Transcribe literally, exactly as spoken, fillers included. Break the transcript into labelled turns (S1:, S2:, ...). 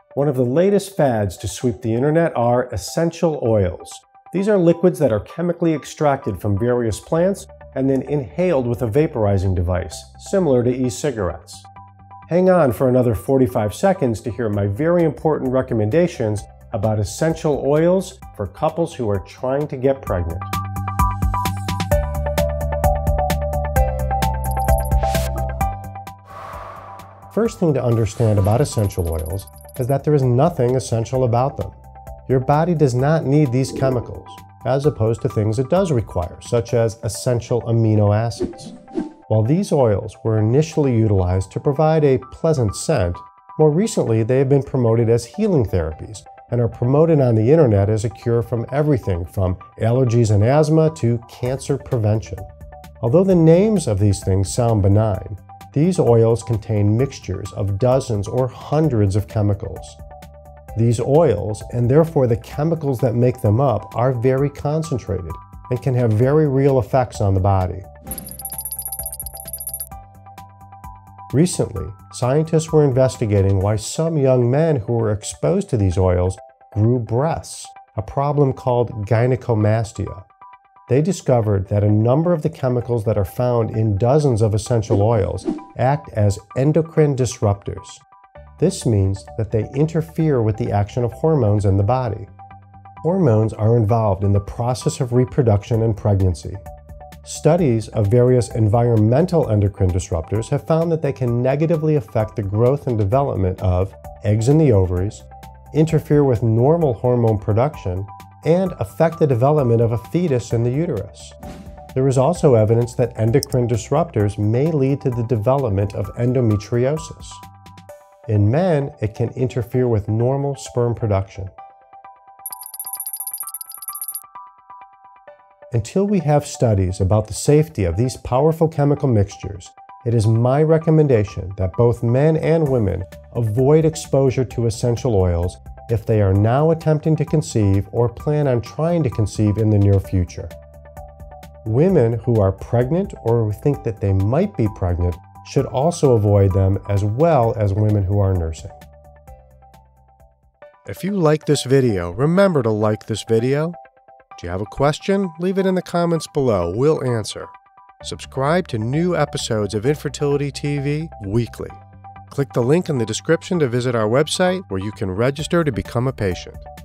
S1: One of the latest fads to sweep the internet are essential oils. These are liquids that are chemically extracted from various plants and then inhaled with a vaporizing device, similar to e-cigarettes. Hang on for another forty-five seconds to hear my very important recommendations about essential oils for couples who are trying to get pregnant. First thing to understand about essential oils is that there is nothing essential about them. Your body does not need these chemicals, as opposed to things it does require, such as essential amino acids. While these oils were initially utilized to provide a pleasant scent, more recently they have been promoted as healing therapies and are promoted on the internet as a cure from everything from allergies and asthma to cancer prevention. Although the names of these things sound benign, these oils contain mixtures of dozens or hundreds of chemicals. These oils, and therefore the chemicals that make them up, are very concentrated and can have very real effects on the body. Recently, scientists were investigating why some young men who were exposed to these oils grew breasts, a problem called gynecomastia. They discovered that a number of the chemicals that are found in dozens of essential oils act as endocrine disruptors. This means that they interfere with the action of hormones in the body. Hormones are involved in the process of reproduction and pregnancy. Studies of various environmental endocrine disruptors have found that they can negatively affect the growth and development of eggs in the ovaries, interfere with normal hormone production, and affect the development of a fetus in the uterus. There is also evidence that endocrine disruptors may lead to the development of endometriosis. In men, it can interfere with normal sperm production. Until we have studies about the safety of these powerful chemical mixtures, it is my recommendation that both men and women avoid exposure to essential oils if they are now attempting to conceive or plan on trying to conceive in the near future. Women who are pregnant or who think that they might be pregnant should also avoid them, as well as women who are nursing. If you like this video, remember to like this video. Do you have a question? Leave it in the comments below. We'll answer. Subscribe to new episodes of Infertility T V weekly. Click the link in the description to visit our website where you can register to become a patient.